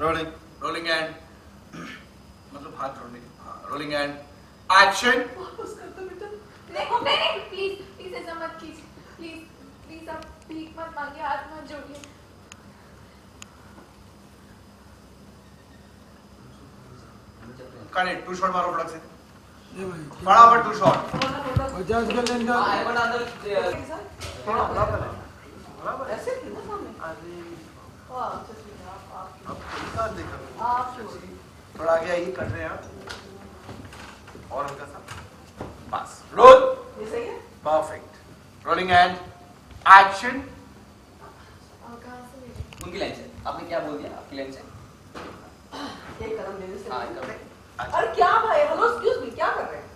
Rolling. Rolling and मतलब हाथ जोड़ने Rolling and action. वापस कर दो बेटा। नहीं प्लीज ऐसा मत कीजिए प्लीज आप भीख मत मांगिए हाथ मत जोड़िए। Cut it. 2 shot मारो फटाक से। फटाफट 2 shot। जज कर लेंगे। थोड़ा ऐसे क्यों ना सामने? थोड़ा आगे आइए कर रहे हैं आप और हल्का सा बस रोल ये सही है परफेक्ट रोलिंग एंड एक्शन उनकी लाइन से आपने क्या बोल दिया आपकी लाइन से एक कदम देने से हाँ एकदम अरे क्या भाई हेलो एक्सक्यूज मी क्या कर रहे हैं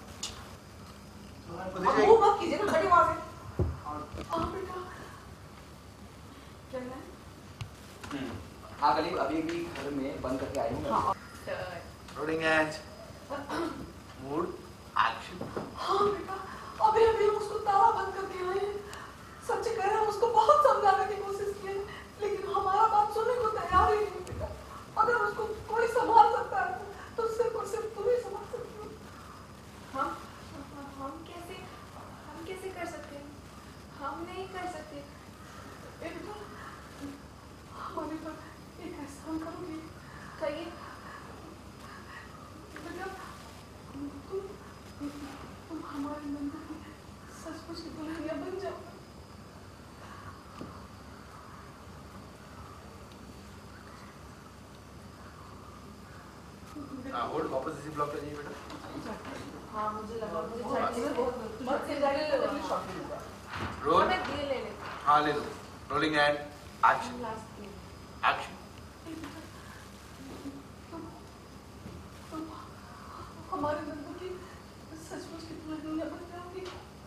वो मत कीजिए ना खड़े वहां से बेटा क्या है हाँ गली अभी भी घर में बंद करके आई हूँ रोलिंग एंड मूड एक्शन हाँ बेटा अभी हम उसको ताला बंद करके आए हैं सच कह रहे हैं उसको बहुत समझाने की कोशिश की है लेकिन हमारा बात सुनने को तैयार ही नहीं बेटा अगर उसको कोई संभाल सकता है तो सिर्फ और सिर्फ तुम ही संभाल सकती हो हम कैसे कर सकते हैं हम नहीं कर सकते बेटा हमारे पर एक एहसान करोगे कहिए बेटा तुम हमारे नंदू की सचमुच की दुल्हनिया बन जाओ होल्ड वापस इसी ब्लॉक पे जाइए बेटा हाँ मुझे लगा मुझे चाहिए बहुत मत से जाके लगली शॉट होगा रोल मैं ले ले हाँ ले लो rolling and action last action तुम हमारे नंदू की सचमुच की दुल्हनिया बन जाओगी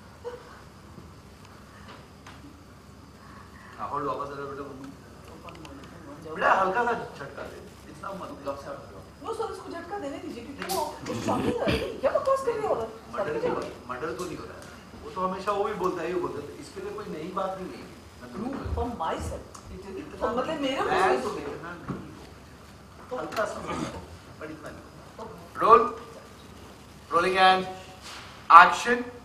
हाँ होल्ड वापस आ जाओ बेटा बेटा हल्का सा झटका दे इतना मत ब्लॉक से हट जाओ नो सर उसको झटका देने दीजिए क्योंकि वो शॉकिंग है क्या बकवास कर रहे हो मर्डर तो नहीं हो रहा है वो तो हमेशा वो भी बोलता है ये बोलता है इसके लिए कोई नई बात नहीं है फ्रॉम माय साइड मतलब मेरे मैं तो देखना नहीं हल्का सा बड़ी रोल रोलिंग एंड एक्शन